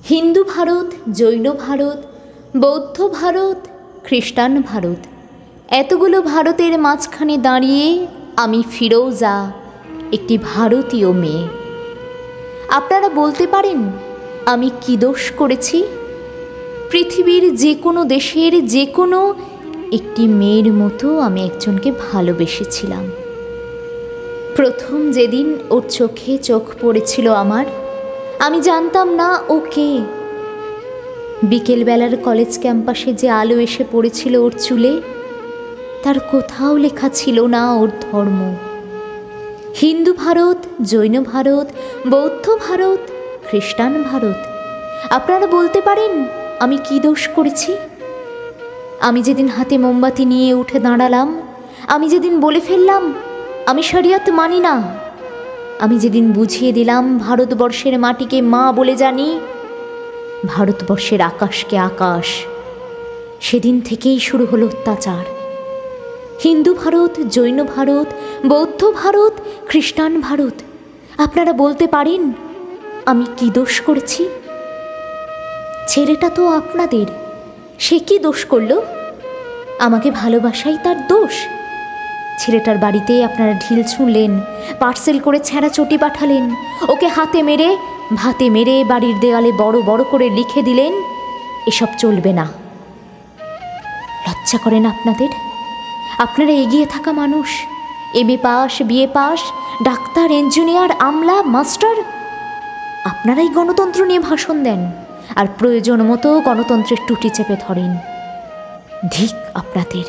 হিন্দু ভারত, জৈন ভারত, বৌদ্ধ ভারত, খ্রিস্টান ভারত, এতগুলো ভারতের মাঝখানে দাঁড়িয়ে আমি ফিরোজা, একটি ভারতীয় মেয়ে। আপনারা বলতে পারেন আমি কি দোষ করেছি? পৃথিবীর যে কোনো দেশের যে কোনো একটি মেয়ের মতো আমি একজনকে ভালোবেসেছিলাম। প্রথম যেদিন ওর চোখে চোখ পড়েছিল আমার, আমি জানতাম না ও কে। বিকেলবেলার কলেজ ক্যাম্পাসে যে আলো এসে পড়েছিল ওর চুলে, তার কোথাও লেখা ছিল না ওর ধর্ম। হিন্দু ভারত, জৈন ভারত, বৌদ্ধ ভারত, খ্রিস্টান ভারত, আপনারা বলতে পারেন আমি কি দোষ করেছি? আমি যেদিন হাতে মোমবাতি নিয়ে উঠে দাঁড়ালাম, আমি যেদিন বলে ফেললাম আমি শরিয়ত মানি না, আমি যেদিন বুঝিয়ে দিলাম ভারতবর্ষের মাটিকে মা বলে জানি, ভারতবর্ষের আকাশকে আকাশ, সেদিন থেকেই শুরু হলো অত্যাচার। হিন্দু ভারত, জৈন ভারত, বৌদ্ধ ভারত, খ্রিস্টান ভারত, আপনারা বলতে পারেন আমি কি দোষ করেছি? ছেলেটা তো আপনাদের, সে কি দোষ করল? আমাকে ভালোবাসাই তার দোষ? ছেলেটার বাড়িতে আপনারা ঢিল ছুঁড়লেন, পার্সেল করে ছেঁড়া চটি পাঠালেন, ওকে হাতে মেরে ভাতে মেরে বাড়ির দেওয়ালে বড় বড় করে লিখে দিলেন এসব চলবে না। লজ্জা করেন আপনাদের? আপনারা এগিয়ে থাকা মানুষ, MA pass, BA pass, doctor, engineer, আমলা, মাস্টার, আপনারাই গণতন্ত্র নিয়ে ভাষণ দেন আর প্রয়োজন মতো গণতন্ত্রের টুটি চেপে ধরেন। ধিক আপনাদের!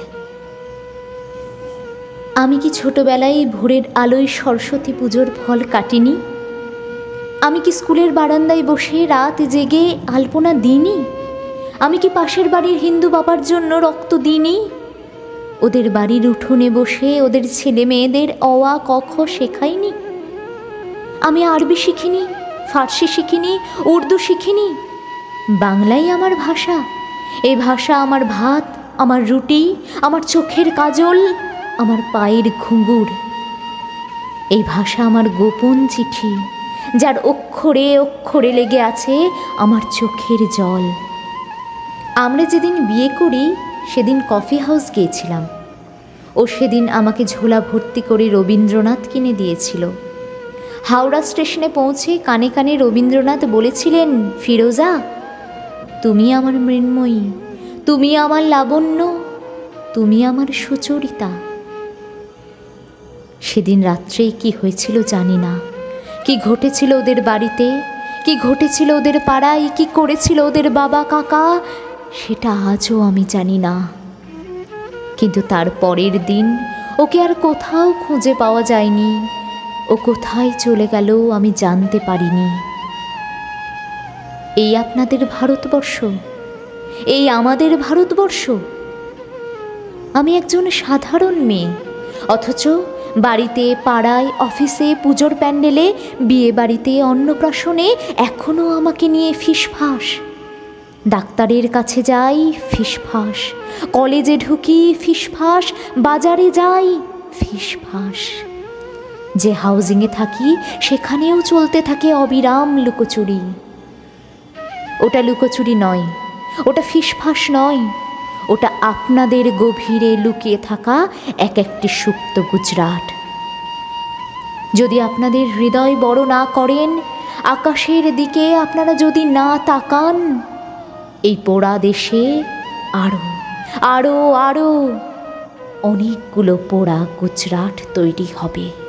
আমি কি ছোটবেলায় ভোরের আলোয় সরস্বতী পুজোর ফল কাটিনি? আমি কি স্কুলের বারান্দায় বসে রাত জেগে আলপনা দিইনি? আমি কি পাশের বাড়ির হিন্দু বাবার জন্য রক্ত দিইনি? ওদের বাড়ির উঠোনে বসে ওদের ছেলে মেয়েদের অ আ ক খ শেখাইনি? আমি আরবি শিখিনি, ফার্সি শিখিনি, উর্দু শিখিনি। বাংলাই আমার ভাষা। এই ভাষা আমার ভাত, আমার রুটি, আমার চোখের কাজল, আমার পায়ের ঘুঙুর। এই ভাষা আমার গোপন চিঠি, যার অক্ষরে অক্ষরে লেগে আছে আমার চোখের জল। আমরা যেদিন বিয়ে করি সেদিন কফি হাউস গিয়েছিলাম। ও সেদিন আমাকে ঝোলা ভর্তি করে রবীন্দ্রনাথ কিনে দিয়েছিল। হাওড়া স্টেশনে পৌঁছে কানে কানে রবীন্দ্রনাথ বলেছিলেন, ফিরোজা, তুমি আমার মৃন্ময়ী, তুমি আমার লাবণ্য, তুমি আমার সুচরিতা। সেদিন রাত্রেই কি হয়েছিল জানি না। কি ঘটেছিল ওদের বাড়িতে, কি ঘটেছিল ওদের পাড়ায়, কি করেছিল ওদের বাবা কাকা, সেটা আজও আমি জানি না। কিন্তু তার পরের দিন ওকে আর কোথাও খুঁজে পাওয়া যায়নি। ও কোথায় চলে গেল আমি জানতে পারিনি। এই আপনাদের ভারতবর্ষ, এই আমাদের ভারতবর্ষ। আমি একজন সাধারণ মেয়ে, অথচ বাড়িতে, পাড়ায়, অফিসে, পুজোর প্যান্ডেলে, বিয়ে বাড়িতে, অন্নপ্রাশনে এখনও আমাকে নিয়ে ফিসফাস। ডাক্তারের কাছে যাই, ফিসফাস। কলেজে ঢুকি, ফিসফাস। বাজারে যাই, ফিসফাস। যে হাউজিংয়ে থাকি সেখানেও চলতে থাকে অবিরাম লুকোচুরি। ওটা লুকোচুরি নয়, ওটা ফিসফাস নয়, ওটা আপনাদের গভীরে লুকিয়ে থাকা এক একটি সুপ্ত গুজরাট। যদি আপনাদের হৃদয় বড় না করেন, আকাশের দিকে আপনারা যদি না তাকান, এই পোড়া দেশে আরো আরো আরো অনেকগুলো পোড়া গুজরাট তৈরি হবে।